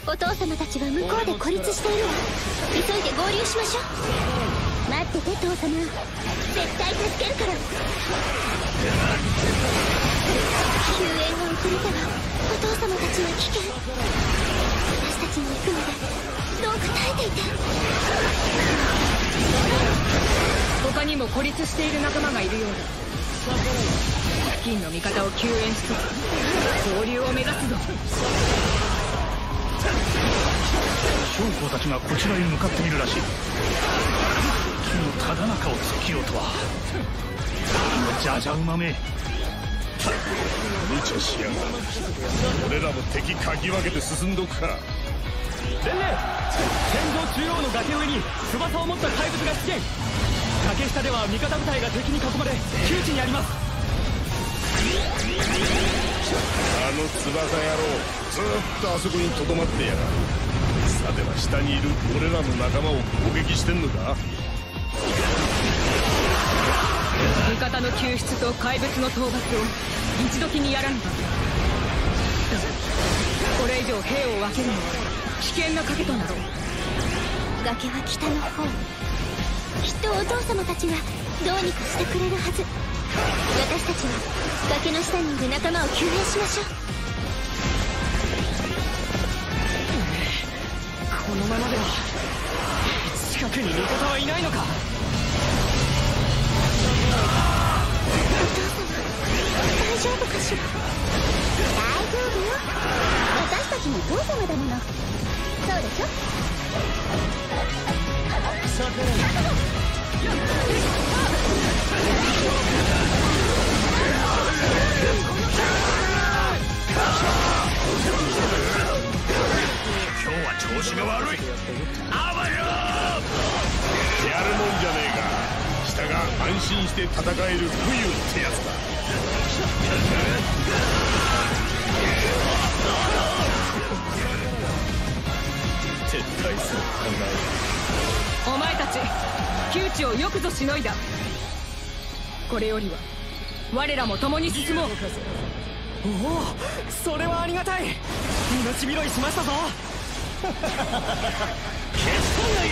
お父様たちは向こうで孤立しているわ。急いで合流しましょう。待ってて父様、絶対助けるから。救援が遅れたわ。お父様たちは危険。私たちに行くのでどうか耐えていて。 他にも孤立している仲間がいるようだ。付近の味方を救援しつつ合流を目指すぞ。 将校たちがこちらへ向かっているらしい。敵のただ中を突きようとは。じゃじゃ馬め。 無茶しやがる。俺らも敵かき分けて進んどくか。 伝令、戦場中央の崖上に翼を持った怪物が出現。崖下では味方部隊が敵に囲まれ窮地にあります。 あの翼野郎、ずーっとあそこにとどまってやがる。さては下にいる俺らの仲間を攻撃してんのか。 味方の救出と怪物の討伐を一時にやらねば。これ以上兵を分けるのは危険な賭けとなる。 崖は北の方。きっとお父様たちがどうにかしてくれるはず。私たちは崖の下にいる仲間を救援しましょう。 このままでは近くに味方はいないのか。 お父様、大丈夫かしら。大丈夫よ。私たちの父様だもの。そうでしょ。 今日は調子が悪い。あばよ。 やるもんじゃねえか。下が安心して戦える冬ってやつだ。 撤退する考お前たち窮地をよくぞしのいだ。これよりは我らも共に進もう。 おお、それはありがたい。命拾いしましたぞ。決断がいい。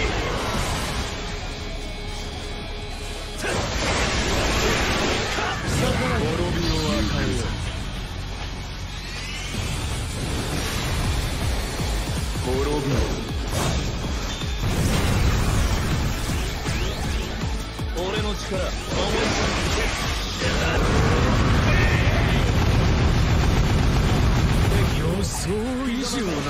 滅びを与えよ。滅びを。俺の力守る。予想以上の腕よ。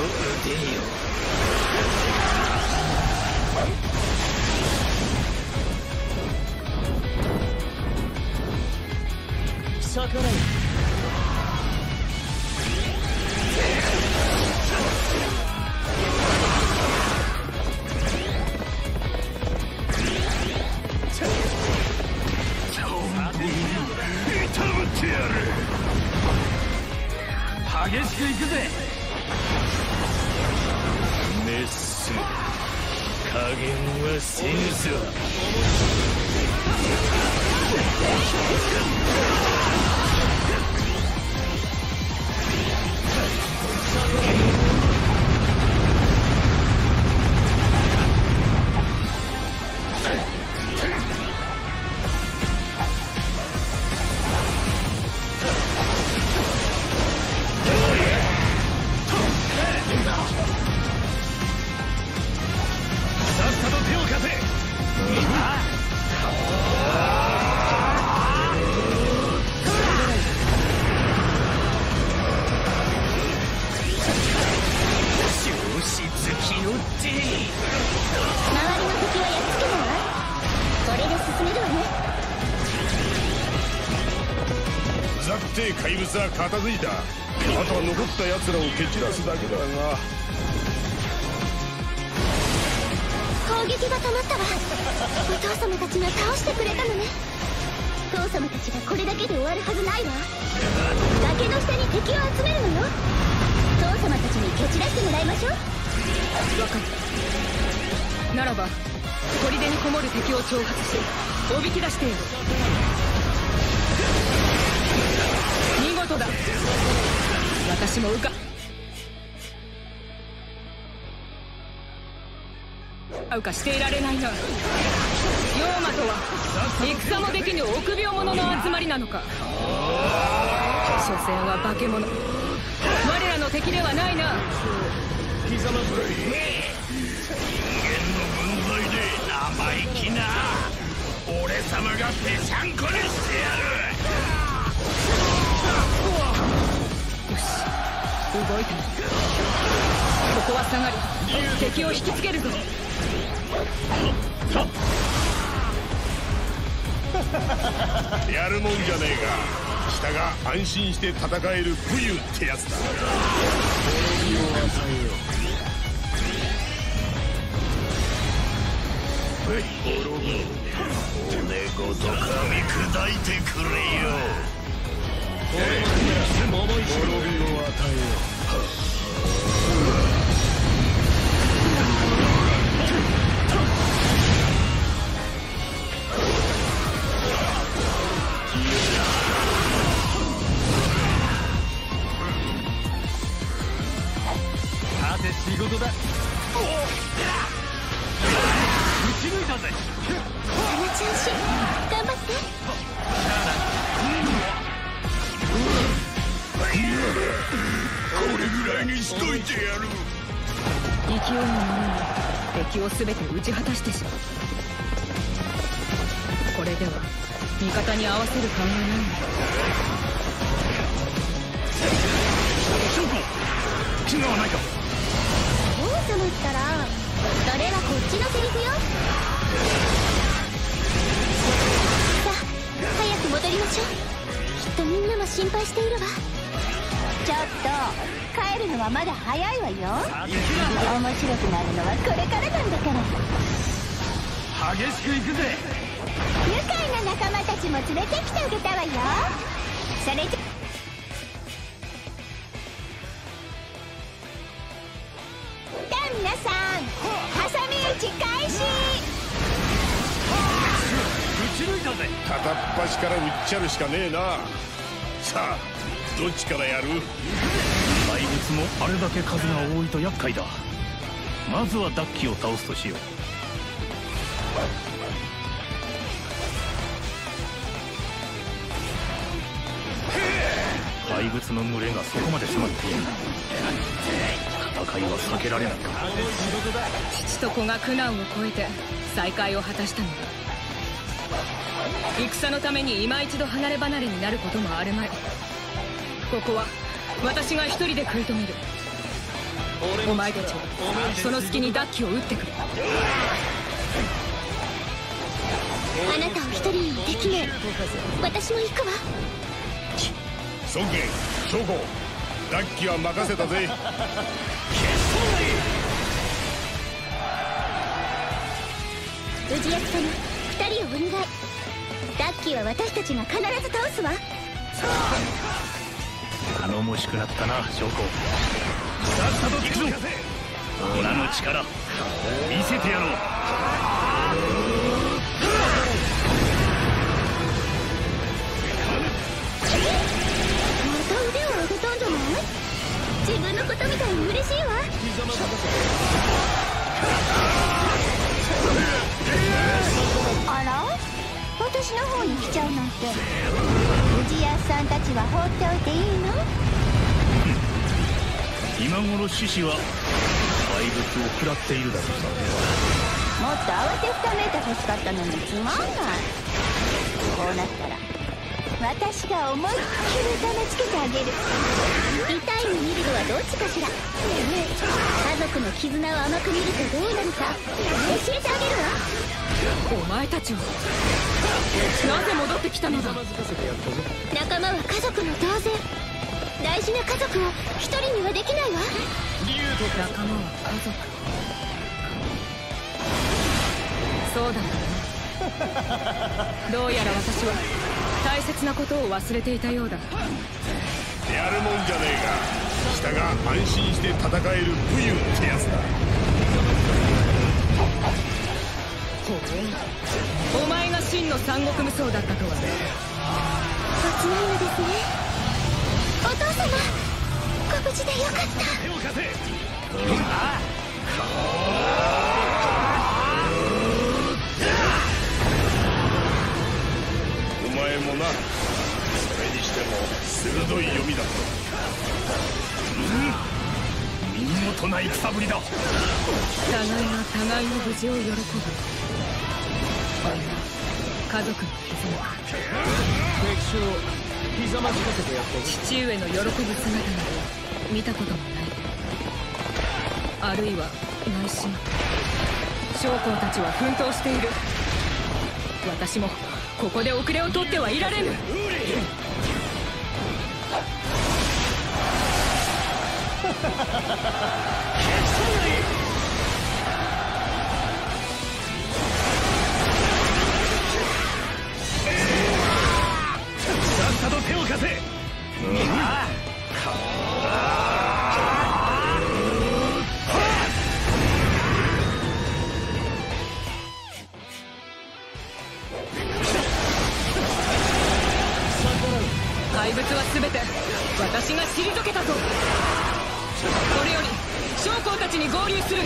逆らえ。 痛むってやる。激しくいくぜ。 滅す加減はせぬぞ。怪物は片付いた。あとは残った奴らを蹴散らすだけだが。 攻撃が止まったわ。お父様たちが倒してくれたのね。父様たちがこれだけで終わるはずないわ。崖の下に敵を集めるのよ。父様たちに蹴散らしてもらいましょう。 分かった。ならば砦にこもる敵を挑発しおびき出してやる。見事だ。私もうか。 うかしていられないな。妖魔とは戦もできぬ臆病者の集まりなのか。所詮は化け物。我らの敵ではないな。 人間の分際で生意気な。俺様がぺしゃんこにしてやる。 よし、動いた。ここは下がり、敵を引きつけるぞ。 やるもんじゃねえか。北が安心して戦える武勇ってやつだ。滅びを与えよう。滅びを骨ごと噛み砕いてくれよ。滅びを与えよう。 仕事だ。打ち抜いたぜ。 あの調子頑張って。 これぐらいにしといてやる。 勢いのままに敵を全て打ち果たしてしまう。これでは味方に合わせる勘がないんだ。 違わないか。 王様ったらそれはこっちのセリフよ。さあ早く戻りましょう。きっとみんなも心配しているわ。ちょっと帰るのはまだ早いわよ。面白くなるのはこれからなんだから。 激しく行くぜ。 愉快な仲間たちも連れてきてあげたわよ。それじゃ皆さん、挟み撃ち開始。 打ち抜いたぜ。 片っ端から撃っちゃるしかねえな。さあどっちからやる。 怪物もあれだけ数が多いと厄介だ。まずはダッキを倒すとしよう。怪物の群れがそこまで迫っている。戦いは避けられないか。 父と子が苦難を越えて再会を果たしたのだ。戦のために今一度離れ離れになることもあるまい。ここは私が一人で食い止める。お前たちはその隙にダッキを撃ってくれ。 あなたを一人にできない。私も行くわ。 孫権、翔子、ダッキは任せたぜ。 氏康様、2人をお願い。ダッキは私たちが必ず倒すわ。 頼もしくなったな、将校。さっさと行くぞ。オラの力見せてやろう。 また腕を上げたんじゃない？自分のことみたいに嬉しいわ。あら？私の方に来ちゃうなんて。氏康さんたちは放っておいていいの？ 今頃獅子は怪物を食らっているだろう。 もっと慌てふためいて欲しかったのにつまんない。こうなったら私が思いっきり痛めつけてあげる。痛いの見るのはどっちかしら。家族の絆を甘く見るとどうなるか教えてあげるわ。 お前たちはなぜ戻ってきたのだ。 仲間は家族の同然。大事な家族を一人にはできないわ。 仲間は家族。そうだったな。どうやら私は大切なことを忘れていたようだ。 やるもんじゃねえか。北が安心して戦える武勇ってやつだ。 お前が真の三国無双だったとはね。 そつないのですね。お父様、ご無事でよかった。 手を貸せ。 な戦ぶりだ。 互いが互いの無事を喜ぶ。これが家族の絆か。 敵将ひざまずかせてやって父上の喜ぶ姿など見たこともない。あるいは内心将校たちは奮闘している。私もここで遅れを取ってはいられぬ。 さっさと手を貸せ。 怪物は全て私が退けたぞ。これより将校たちに合流する。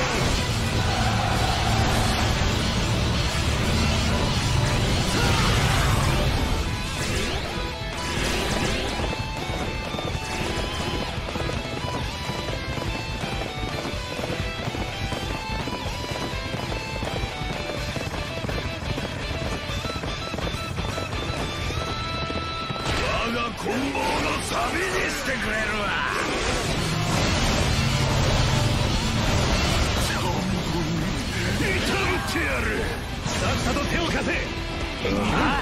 棍棒の旅にしてくれるわ。痛めてやる。 さっさと手を貸せ。 あ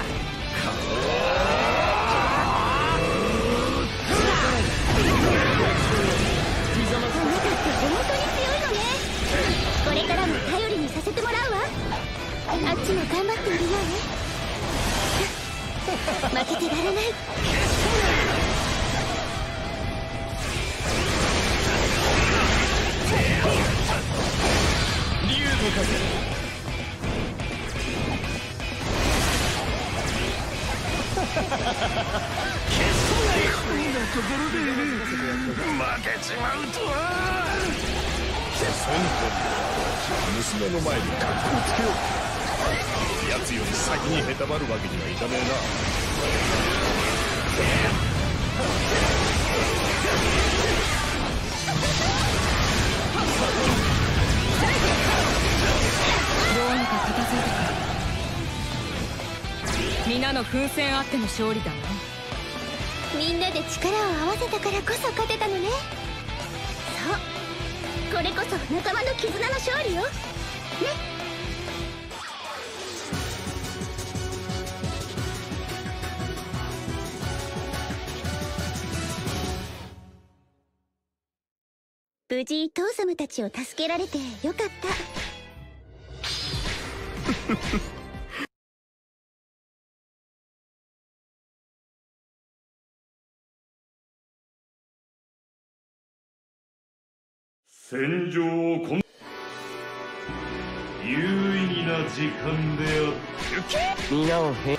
なたって本当に強いのね。これからも頼りにさせてもらうわ。あっちも頑張っているようね。負けてられない。 竜の風。こんなところで負けちまうとは。娘の前に格好つけよう。奴より先にへたばるわけにはいかねえな。 どうにか片付いたか。皆の奮戦あっての勝利だな。 みんなで力を合わせたからこそ勝てたのね。そう、これこそ仲間の絆の勝利よね。無事トーサムたちを助けられてよかった。 戦場を有意義な時間である。 皆を平